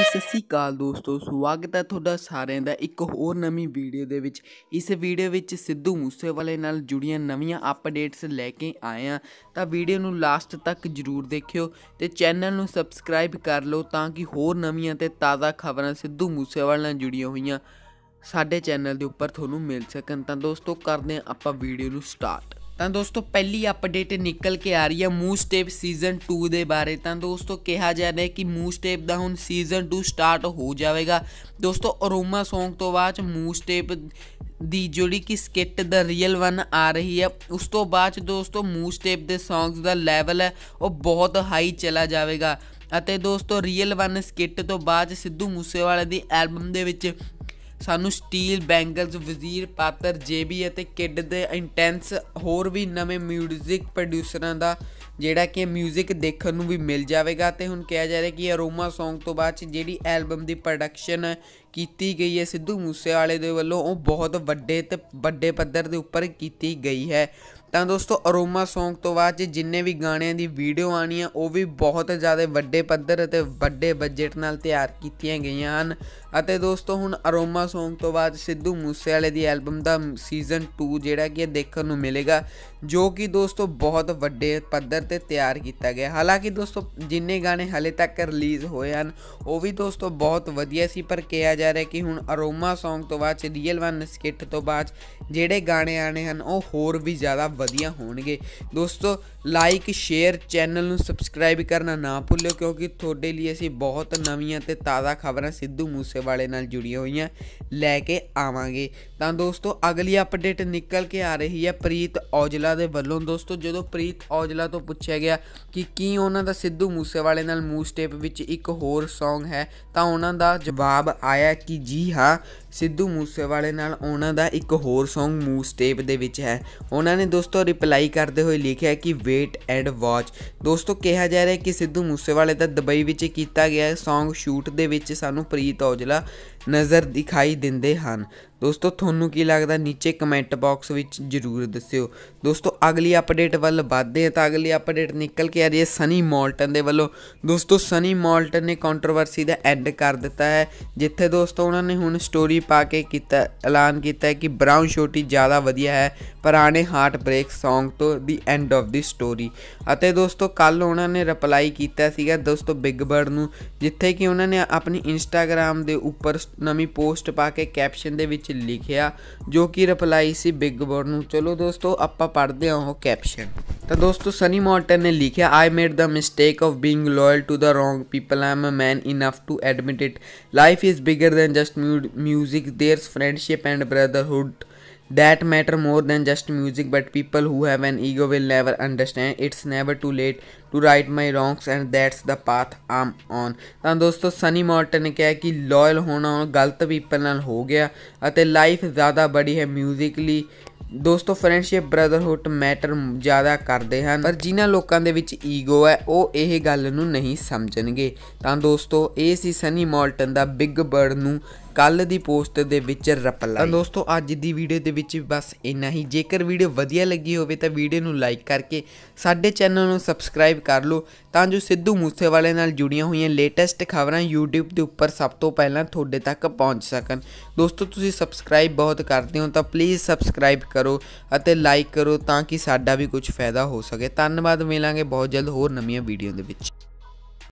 ਸਤਿ ਸ਼੍ਰੀ ਅਕਾਲ ਦੋਸਤੋ, ਸਵਾਗਤ ਹੈ ਤੁਹਾਡਾ ਸਾਰਿਆਂ ਦਾ ਇੱਕ ਹੋਰ ਨਵੀਂ ਵੀਡੀਓ ਦੇ ਵਿੱਚ। ਇਸ ਵੀਡੀਓ ਵਿੱਚ ਸਿੱਧੂ ਮੂਸੇਵਾਲੇ ਨਾਲ ਜੁੜੀਆਂ ਨਵੀਆਂ ਅਪਡੇਟਸ ਲੈ ਕੇ ਆਏ ਹਾਂ, ਤਾਂ ਵੀਡੀਓ ਨੂੰ ਲਾਸਟ ਤੱਕ ਜ਼ਰੂਰ ਦੇਖਿਓ ਤੇ ਚੈਨਲ ਨੂੰ ਸਬਸਕ੍ਰਾਈਬ ਕਰ ਲਓ ਤਾਂ ਕਿ ਹੋਰ ਨਵੀਆਂ ਤੇ ਤਾਜ਼ਾ ਖਬਰਾਂ ਸਿੱਧੂ ਮੂਸੇਵਾਲੇ ਨਾਲ ਜੁੜੀਆਂ ਹੋਈਆਂ ਸਾਡੇ ਚੈਨਲ ਦੇ ਉੱਪਰ ਤੁਹਾਨੂੰ ਮਿਲ ਸਕਣ। ਤਾਂ ਦੋਸਤੋ ਕਰਦੇ ਹਾਂ ਆਪਾਂ ਵੀਡੀਓ ਨੂੰ ਸਟਾਰਟ। ਤਾਂ ਦੋਸਤੋ ਪਹਿਲੀ ਅਪਡੇਟ ਨਿਕਲ ਕੇ ਆ ਰਹੀ ਹੈ MooseTape ਸੀਜ਼ਨ 2 ਦੇ ਬਾਰੇ। ਤਾਂ ਦੋਸਤੋ ਕਿਹਾ ਜਾ ਰਿਹਾ ਕਿ MooseTape ਦਾ ਹੁਣ ਸੀਜ਼ਨ 2 ਸਟਾਰਟ ਹੋ ਜਾਵੇਗਾ। ਦੋਸਤੋ ਅਰੋਮਾ ਸੌਂਗ ਤੋਂ ਬਾਅਦ MooseTape ਦੀ ਜਿਹੜੀ ਕਿ ਸਕਿੱਟ ਦਾ ਰੀਅਲ ਵਨ ਆ ਰਹੀ ਹੈ, ਉਸ ਤੋਂ ਬਾਅਦ ਦੋਸਤੋ MooseTape ਦੇ ਸੌਂਗਸ ਦਾ ਲੈਵਲ ਹੈ ਉਹ ਬਹੁਤ ਹਾਈ ਚਲਾ ਜਾਵੇਗਾ। ਅਤੇ ਦੋਸਤੋ ਰੀਅਲ ਵਨ ਸਕਿੱਟ ਤੋਂ ਬਾਅਦ ਸਿੱਧੂ ਮੂਸੇਵਾਲੇ ਦੀ ਐਲਬਮ ਦੇ ਵਿੱਚ ਸਾਨੂੰ ਸਟੀਲ ਬੈਂਗਲਸ, ਵਜ਼ੀਰ ਪਾਤਰ, JB ਅਤੇ ਕਿਡ ਦੇ ਇੰਟੈਂਸ ਹੋਰ ਵੀ ਨਵੇਂ ਮਿਊਜ਼ਿਕ ਪ੍ਰੋਡਿਊਸਰਾਂ ਦਾ ਜਿਹੜਾ ਕਿ ਮਿਊਜ਼ਿਕ ਦੇਖਣ ਨੂੰ ਵੀ ਮਿਲ ਜਾਵੇਗਾ। ਤੇ ਹੁਣ ਕਿਹਾ ਜਾ ਰਿਹਾ ਕਿ ਅਰੋਮਾ ਸੌਂਗ ਤੋਂ ਬਾਅਦ ਜਿਹੜੀ ਐਲਬਮ ਦੀ ਪ੍ਰੋਡਕਸ਼ਨ ਕੀਤੀ ਗਈ ਹੈ ਸਿੱਧੂ ਮੂਸੇਵਾਲੇ ਦੇ ਵੱਲੋਂ ਉਹ ਬਹੁਤ ਵੱਡੇ ਪੱਧਰ ਦੇ ਉੱਪਰ ਕੀਤੀ ਗਈ ਹੈ। ਤਾਂ ਦੋਸਤੋ ਅਰੋਮਾ ਸੌਂਗ ਤੋਂ ਬਾਅਦ ਜਿੰਨੇ ਵੀ ਗਾਣਿਆਂ ਦੀ ਵੀਡੀਓ ਆਉਣੀ ਆ ਉਹ ਵੀ ਬਹੁਤ ਜ਼ਿਆਦਾ ਵੱਡੇ ਪੱਧਰ ਅਤੇ ਵੱਡੇ ਬਜਟ ਨਾਲ ਤਿਆਰ ਕੀਤੀਆਂ ਗਈਆਂ ਹਨ। ਅਤੇ ਦੋਸਤੋ ਹੁਣ ਅਰੋਮਾ ਸੌਂਗ ਤੋਂ ਬਾਅਦ ਸਿੱਧੂ ਮੂਸੇਵਾਲੇ ਦੀ ਐਲਬਮ ਦਾ ਸੀਜ਼ਨ 2 ਜਿਹੜਾ ਕਿ ਦੇਖਣ ਨੂੰ ਮਿਲੇਗਾ, ਜੋ ਕਿ ਦੋਸਤੋ ਬਹੁਤ ਵੱਡੇ ਪੱਧਰ 'ਤੇ ਤਿਆਰ ਕੀਤਾ ਗਿਆ। ਹਾਲਾਂਕਿ ਦੋਸਤੋ ਜਿੰਨੇ ਗਾਣੇ ਹਾਲੇ ਤੱਕ ਰਿਲੀਜ਼ ਹੋਏ ਹਨ ਉਹ ਵੀ ਦੋਸਤੋ ਬਹੁਤ ਵਧੀਆ ਸੀ, ਪਰ ਕਿਹਾ ਜਾ ਰਿਹਾ ਕਿ ਹੁਣ ਅਰੋਮਾ ਸੌਂਗ ਤੋਂ ਬਾਅਦ ਰੀਅਲ ਵਨ ਸਕਿੱਟ ਤੋਂ ਬਾਅਦ ਜਿਹੜੇ ਗਾਣੇ ਆਣੇ ਹਨ ਉਹ ਹੋਰ ਵੀ ਜ਼ਿਆਦਾ ਵਧੀਆ ਹੋਣਗੇ। ਦੋਸਤੋ ਲਾਈਕ, ਸ਼ੇਅਰ, ਚੈਨਲ ਨੂੰ ਸਬਸਕ੍ਰਾਈਬ ਕਰਨਾ ਨਾ ਭੁੱਲਿਓ ਕਿਉਂਕਿ ਤੁਹਾਡੇ ਲਈ ਅਸੀਂ ਬਹੁਤ ਨਵੀਆਂ ਤੇ ਤਾਜ਼ਾ ਖਬਰਾਂ ਸਿੱਧੂ ਮੂਸੇਵਾਲੇ ਨਾਲ ਜੁੜੀਆਂ ਹੋਈਆਂ ਲੈ ਕੇ ਆਵਾਂਗੇ। ਤਾਂ ਦੋਸਤੋ ਅਗਲੀ ਅਪਡੇਟ ਨਿਕਲ ਕੇ ਆ ਰਹੀ ਹੈ ਪ੍ਰੀਤ ਔਜਲਾ ਦੇ ਵੱਲੋਂ। ਦੋਸਤੋ ਜਦੋਂ ਪ੍ਰੀਤ ਔਜਲਾ ਤੋਂ ਪੁੱਛਿਆ ਗਿਆ ਕਿ ਕੀ ਉਹਨਾਂ ਦਾ ਸਿੱਧੂ ਮੂਸੇਵਾਲੇ ਨਾਲ MooseTape ਵਿੱਚ ਇੱਕ ਹੋਰ ਸੌਂਗ ਹੈ, ਤਾਂ ਉਹਨਾਂ ਦਾ ਜਵਾਬ ਆਇਆ ਕਿ ਜੀ ਹਾਂ, ਸਿੱਧੂ ਮੂਸੇਵਾਲੇ ਨਾਲ ਉਹਨਾਂ ਦਾ ਇੱਕ ਹੋਰ ਸੌਂਗ MooseTape ਦੇ ਵਿੱਚ ਹੈ। ਉਹਨਾਂ ਨੇ ਦੋਸਤੋ ਰਿਪਲਾਈ ਕਰਦੇ ਹੋਏ ਲਿਖਿਆ ਕਿ ਵੇਟ ਐਂਡ ਵਾਚ। ਦੋਸਤੋ ਕਿਹਾ ਜਾ ਰਿਹਾ ਕਿ ਸਿੱਧੂ ਮੂਸੇਵਾਲੇ ਦਾ ਦੁਬਈ ਵਿੱਚ ਕੀਤਾ ਗਿਆ ਸੌਂਗ ਸ਼ੂਟ ਦੇ ਵਿੱਚ ਸਾਨੂੰ ਪ੍ਰੀਤ ਔਜਲਾ ਨਜ਼ਰ ਦਿਖਾਈ ਦਿੰਦੇ ਹਨ। ਦੋਸਤੋ ਤੁਹਾਨੂੰ ਕੀ ਲੱਗਦਾ ਨੀਚੇ ਕਮੈਂਟ ਬਾਕਸ ਵਿੱਚ ਜ਼ਰੂਰ ਦੱਸਿਓ। ਦੋਸਤੋ ਅਗਲੀ ਅਪਡੇਟ ਵੱਲ ਵੱਧਦੇ ਹਾਂ ਤਾਂ ਅਗਲੀ ਅਪਡੇਟ ਨਿਕਲ ਕੇ ਆ ਰਹੀ ਹੈ ਸਨੀ ਮੌਲਟਨ ਦੇ ਵੱਲੋਂ। ਦੋਸਤੋ ਸਨੀ ਮੌਲਟਨ ਨੇ ਕੰਟਰੋਵਰਸੀ ਦਾ ਐਂਡ ਕਰ ਦਿੱਤਾ ਹੈ, ਜਿੱਥੇ ਦੋਸਤੋ ਉਹਨਾਂ ਨੇ ਹੁਣ ਸਟੋਰੀ ਪਾ ਕੇ ਐਲਾਨ ਕੀਤਾ ਹੈ ਕਿ ਬਰਾਊਨ ਛੋਟੀ ਜ਼ਿਆਦਾ ਵਧੀਆ ਹੈ ਪੁਰਾਣੇ ਹਾਰਟ ਬ੍ਰੇਕ ਸੌਂਗ ਤੋਂ the end of the story. ਅਤੇ ਦੋਸਤੋ ਕੱਲ੍ਹ ਉਹਨਾਂ ਨੇ ਰਿਪਲਾਈ ਕੀਤਾ ਸੀਗਾ ਦੋਸਤੋ ਬਿਗ ਬਰਡ ਨੂੰ, ਜਿੱਥੇ ਕਿ ਉਹਨਾਂ ਨੇ ਆਪਣੀ ਇੰਸਟਾਗ੍ਰਾਮ ਦੇ ਉੱਪਰ ਨਵੀਂ ਪੋਸਟ ਪਾ ਕੇ ਕੈਪਸ਼ਨ ਦੇ ਵਿੱਚ ਲਿਖਿਆ, ਜੋ ਕਿ ਰਿਪਲਾਈ ਸੀ ਬਿਗ ਬਰਡ ਨੂੰ। ਚਲੋ ਦੋਸਤੋ ਆਪਾਂ ਪੜ੍ਹਦੇ ਹਾਂ ਉਹ ਕੈਪਸ਼ਨ। ਤਾਂ ਦੋਸਤੋ ਸਨੀ ਮੌਲਟਨ ਨੇ ਲਿਖਿਆ, I made the mistake of being loyal to the wrong people. I am a man enough to admit it. Life is bigger than just music. There's friendship and brotherhood that matter more than just music, but people who have an ego will never understand. It's never too late to right my wrongs and that's the path I'm on. ਤਾਂ ਦੋਸਤੋ Sunny Malton ਨੇ ਕਿਹਾ ਕਿ loyal ਹੋਣਾ ਗਲਤ people ਨਾਲ ਹੋ ਗਿਆ ਅਤੇ ਲਾਈਫ ਜ਼ਿਆਦਾ ਬੜੀ ਹੈ ਮਿਊਜ਼ਿਕਲੀ। ਦੋਸਤੋ ਫਰੈਂਡਸ਼ਿਪ, ਬ੍ਰਦਰਹੁੱਡ ਮੈਟਰ ਜ਼ਿਆਦਾ ਕਰਦੇ ਹਨ, ਪਰ ਜਿਨ੍ਹਾਂ ਲੋਕਾਂ ਦੇ ਵਿੱਚ ਈਗੋ ਹੈ ਉਹ ਇਹ ਗੱਲ ਨੂੰ ਨਹੀਂ ਸਮਝਣਗੇ। ਤਾਂ ਦੋਸਤੋ ਇਹ ਸੀ ਸਨੀ ਮੌਲਟਨ ਦਾ ਬਿਗ ਬਰਡ ਨੂੰ ਕੱਲ੍ਹ ਦੀ ਪੋਸਟ ਦੇ ਵਿੱਚ ਰਿਪਲਾਈ। ਤਾਂ ਦੋਸਤੋ ਅੱਜ ਦੀ ਵੀਡੀਓ ਦੇ ਵਿੱਚ ਬਸ ਇੰਨਾ ਹੀ। ਜੇਕਰ ਵੀਡੀਓ ਵਧੀਆ ਲੱਗੀ ਹੋਵੇ ਤਾਂ ਵੀਡੀਓ ਨੂੰ ਲਾਈਕ ਕਰਕੇ ਸਾਡੇ ਚੈਨਲ ਨੂੰ ਸਬਸਕ੍ਰਾਈਬ ਕਰ ਲਓ ਤਾਂ ਜੋ ਸਿੱਧੂ ਮੂਸੇਵਾਲੇ ਨਾਲ ਜੁੜੀਆਂ ਹੋਈਆਂ ਲੇਟੈਸਟ ਖਬਰਾਂ YouTube ਦੇ ਉੱਪਰ ਸਭ ਤੋਂ ਪਹਿਲਾਂ ਤੁਹਾਡੇ ਤੱਕ ਪਹੁੰਚ ਸਕਣ। ਦੋਸਤੋ ਤੁਸੀਂ ਸਬਸਕ੍ਰਾਈਬ ਬਹੁਤ ਕਰਦੇ ਹੋ ਤਾਂ ਪਲੀਜ਼ ਸਬਸਕ੍ਰਾਈਬ ਕਰੋ ਅਤੇ ਲਾਈਕ ਕਰੋ ਤਾਂ ਕਿ ਸਾਡਾ ਵੀ ਕੁਝ ਫਾਇਦਾ ਹੋ ਸਕੇ। ਧੰਨਵਾਦ, ਮਿਲਾਂਗੇ ਬਹੁਤ ਜਲਦ ਹੋਰ ਨਵੀਆਂ ਵੀਡੀਓ ਦੇ ਵਿੱਚ।